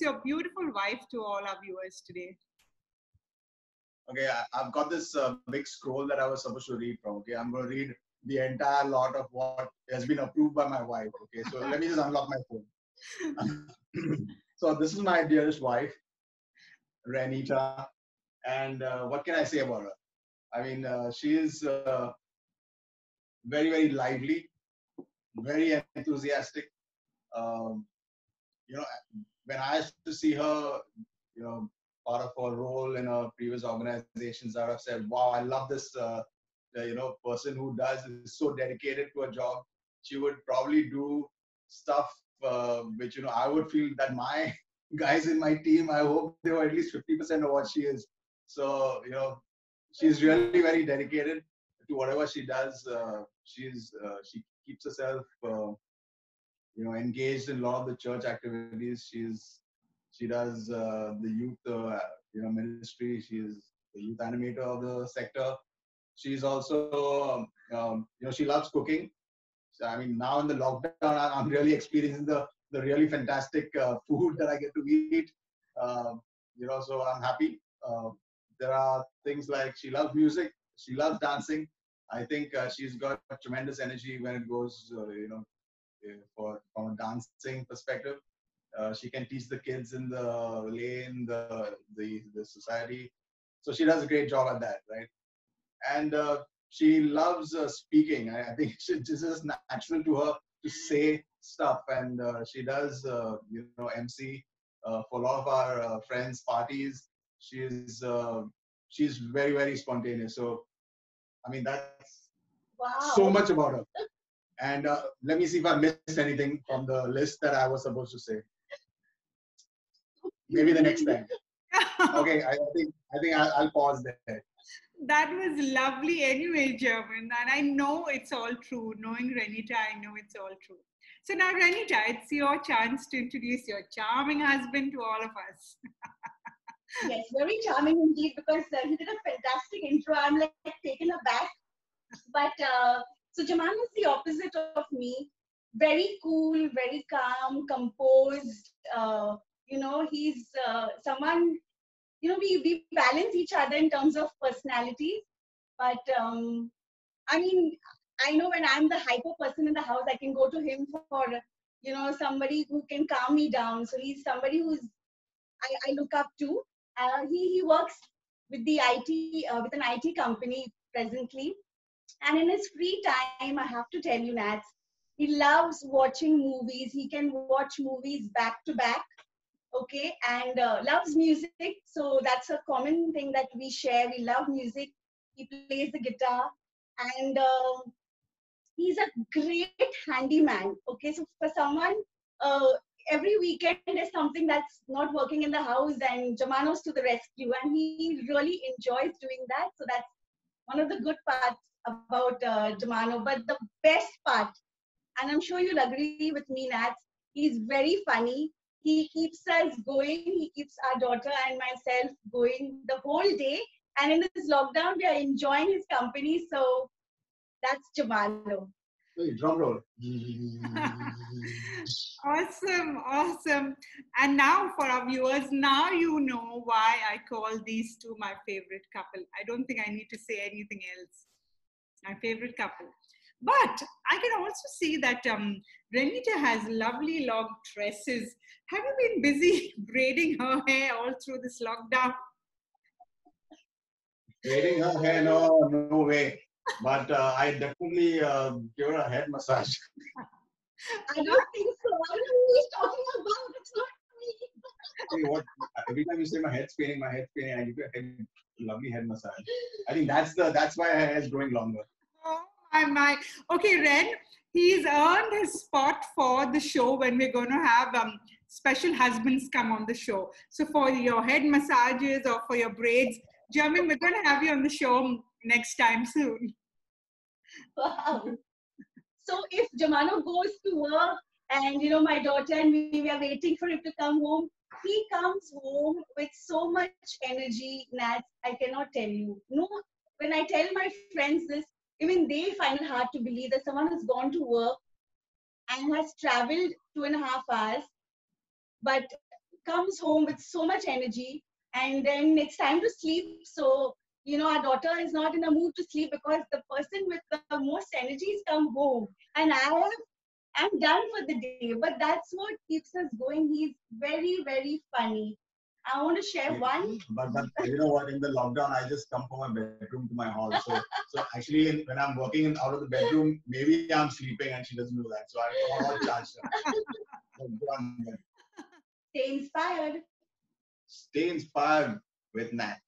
your beautiful wife to all our viewers today? Okay, I've got this big scroll that I was supposed to read from. Okay, I'm going to read the entire lot of what has been approved by my wife. Okay, so let me just unlock my phone. So this is my dearest wife, Renita, and what can I say about her? I mean, she is very, very lively, very enthusiastic. Um, you know, when I used to see her, you know, part of her role in her previous organizations, I would have said, "Wow, I love this, person who is so dedicated to a job." She would probably do stuff which I would feel that my guys in my team, I hope they were at least 50% of what she is. So she's really very dedicated to whatever she does. She keeps herself engaged in a lot of the church activities. She does the youth ministry. She is the youth animator of the sector. She's also she loves cooking. So, I mean, now in the lockdown, I'm really experiencing the really fantastic food that I get to eat. So I'm happy. There are things like she loves music. She loves dancing. I think she's got tremendous energy when it goes, from a dancing perspective. She can teach the kids in the lane, the society. So she does a great job at that, right? And she loves speaking. I think this is natural to her to say stuff, and she does, MC for a lot of our friends' parties. She's very, very spontaneous. So, I mean, that's so much about her. And let me see if I missed anything from the list that I was supposed to say. Maybe the next time. Okay, I think I'll pause there. That was lovely anyway, German. And I know it's all true. Knowing Renita, I know it's all true. So now, Renita, it's your chance to introduce your charming husband to all of us. Yes, very charming indeed, because he did a fantastic intro. I'm like taken aback. But so Jaman is the opposite of me. Very cool, very calm, composed. He's someone, we balance each other in terms of personality. But I mean, I know when I'm the hyper person in the house, I can go to him for, somebody who can calm me down. So he's somebody I look up to. He works with the with an IT company presently. And in his free time, I have to tell you, Nats, he loves watching movies. He can watch movies back to back, okay, and loves music. So that's a common thing that we share. We love music. He plays the guitar, and he's a great handyman. Okay, so for someone, every weekend is something that's not working in the house, and Jamanos to the rescue, and he really enjoys doing that. So that's one of the good parts about Jamano. But the best part, and I'm sure you'll agree with me, Nats, he's very funny. He keeps us going. He keeps our daughter and myself going the whole day. And in this lockdown, we are enjoying his company. So that's Jamano. Hey, drum roll. Awesome. And now for our viewers, now you know why I call these two my favorite couple. I don't think I need to say anything else. My favorite couple. But I can also see that Renita has lovely long tresses. Have you been busy braiding her hair all through this lockdown? Braiding her hair? No way. But I definitely give her a head massage. I don't think so. I don't know who he's talking about. It's not me. Every time you say my head's paining, I give you a lovely head massage. I think that's why her hair is growing longer. Oh my. Okay, Ren, he's earned his spot for the show when we're going to have special husbands come on the show. So for your head massages or for your braids, German, we're going to have you on the show next time soon. Wow. So if Jamano goes to work and, my daughter and we are waiting for him to come home, he comes home with so much energy, Nats, I cannot tell you. No, when I tell my friends this, even they find it hard to believe that someone has gone to work and has traveled 2.5 hours, but comes home with so much energy, and then it's time to sleep. So, our daughter is not in a mood to sleep because the person with the most energy has come home, and I'm done for the day. But that's what keeps us going. He's very, very funny. I want to share one. But you know what? In the lockdown, I just come from my bedroom to my hall. So actually, when I'm working out of the bedroom, maybe I'm sleeping and she doesn't know that. So I don't want to charge her. So go on then. Stay inspired. Stay inspired with Nat.